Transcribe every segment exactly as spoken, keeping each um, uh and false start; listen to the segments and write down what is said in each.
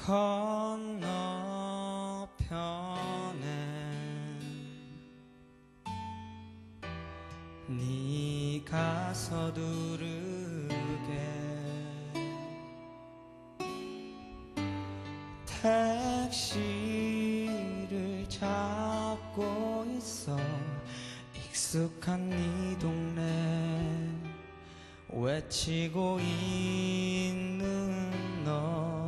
건너편에 네가 서두르게 택시를 잡고 있어. 익숙한 네 동네 외치고 있는 너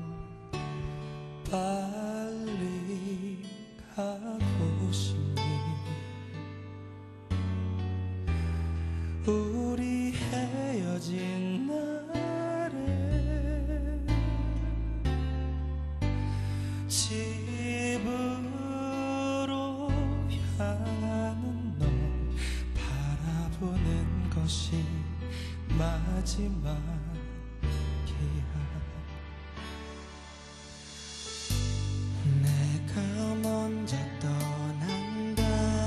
빨리 가고 싶니? 우리 헤어진 날에 집으로 향하는 널 바라보는 것이 마지막이야. 내가 먼저 떠난다.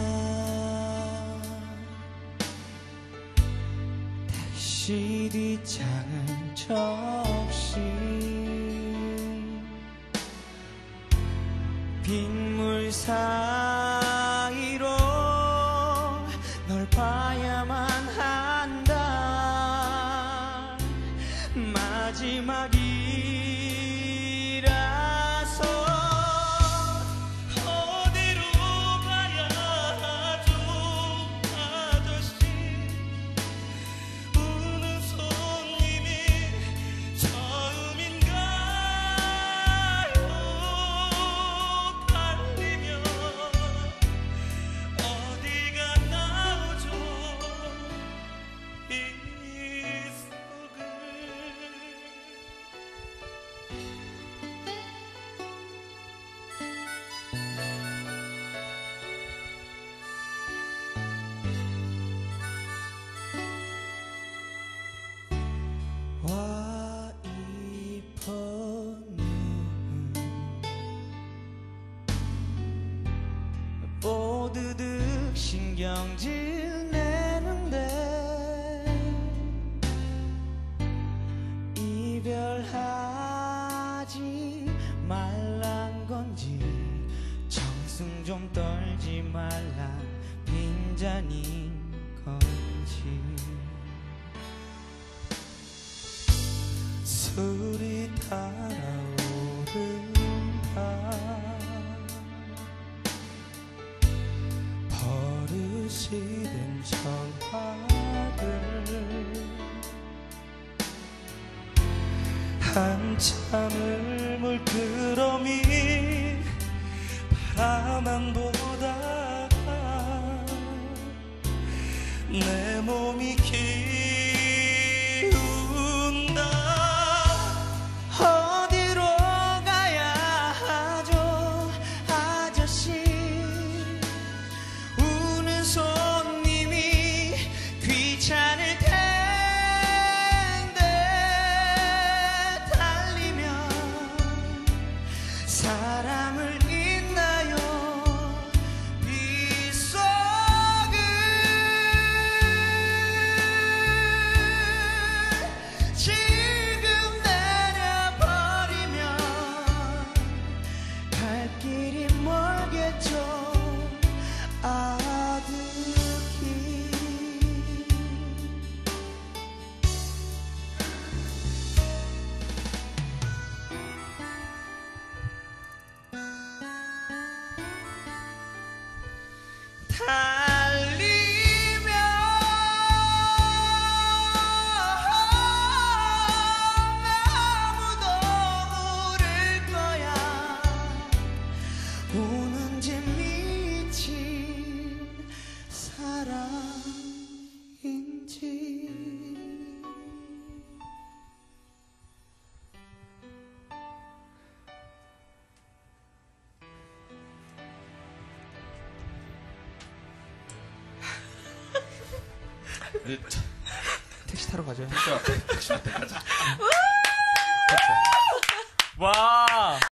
택시 뒷창은 접시 빗물 사이로 널 봐야만 한다. 마지막이라서 어디로 가야 하죠 아저씨. 우는 손님이 처음인가요? 달리면 어디가 나오죠 이 속을. 와이퍼는 뽀드득 신경질 내는데 이별하지 말란 건지 정승 좀 떨지 말라 빈잔인 건지. 술이 달아오른다. 버릇이 된 전화들 한참을 물끄러미 바라만 보다가 내 몸이 기운다. 어디로 가야 하죠 아저씨. 우는 손님이 귀찮을 텐데 달리면 사람을 잊나요 빗속을. 지금 내려버리면 갈 길이 멀겠죠 아득히. 달리면 아무도 모를 거야 우는지 미친 사랑인지. 택시 타러 가죠. 택시 앞에 택시 앞에 가자. 와.